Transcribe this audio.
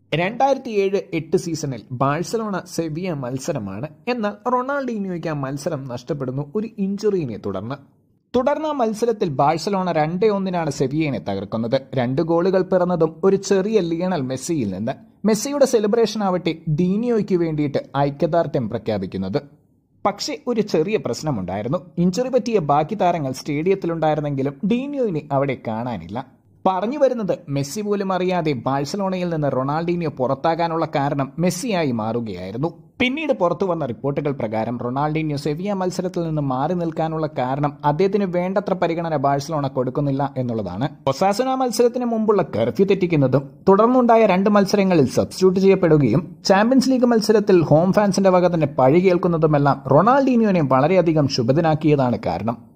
2007-8 സീസണിൽ Barcelona Sevilla മത്സരമാണ്. എന്നാൽ റൊണാൾഡീനിയോയ്ക്ക് ആ മത്സരം നഷ്ടപ്പെടുന്നു ഒരു ഇഞ്ചുറിയെ തുടർന്ന് ആ മത്സരത്തിൽ ബാഴ്സലോണ 2-1 സെവിയയെ തകർക്കുന്നത്. 2 ഗോളുകൾ പിറന്നതും ഒരു ചെറിയ ലിയണൽ മെസ്സിയിൽ നിന്ന്. മെസ്സിയുടെ സെലിബ്രേഷൻ ആവട്ടെ ഡീനിയോയ്ക്ക് വേണ്ടിയിട്ട് ഐക്യദാർഢ്യം പ്രഖ്യാപിക്കുന്നത്. പക്ഷേ ഒരു ചെറിയ പ്രശ്നമുണ്ടായിരുന്നു. ഇഞ്ചുറി പറ്റിയ ബാക്കി താരങ്ങൾ സ്റ്റേഡിയത്തിലുണ്ടായിരുന്നെങ്കിലും ഡീനിയോയിനെ അവിടെ കാണാനില്ല. പറഞ്ഞു വരുന്നത് മെസ്സി പോലും അറിയാതെ ബാഴ്സലോണയിൽ നിന്ന് റൊണാൾഡീനിയോ പുറത്താകാനുള്ള കാരണം മെസ്സിയായി മാറുകയായിരുന്നു. പിന്നീട് പുറത്തു വന്ന റിപ്പോർട്ടുകൾ പ്രകാരം റൊണാൾഡീനിയോ സെവിയ മത്സരത്തിൽ നിന്ന് മാറി നിൽക്കാനുള്ള കാരണം അദ്ദേഹത്തിന് വേണ്ടത്ര പരിഗണന ബാഴ്സലോണ കൊടുക്കുന്നില്ല എന്നുള്ളതാണ്. ഒസാസുന മത്സരത്തിന് മുമ്പുള്ള കർഫ്യൂ തെറ്റിക്കുന്നതും തുടർന്നുണ്ടായ 2 മത്സരങ്ങളിൽ സബ്സ്റ്റിറ്റ്യൂട്ട് ചെയ്യപ്പെടുകയും ചാമ്പ്യൻസ് ലീഗ് മത്സരത്തിൽ ഹോം ഫാൻസിന്റെ വക തന്നെ പഴി കേൾക്കുന്നതുമെല്ലാം റൊണാൾഡീനിയോനെ വളരെയധികം ശുഭദിനാക്കിയതാണ് കാരണം.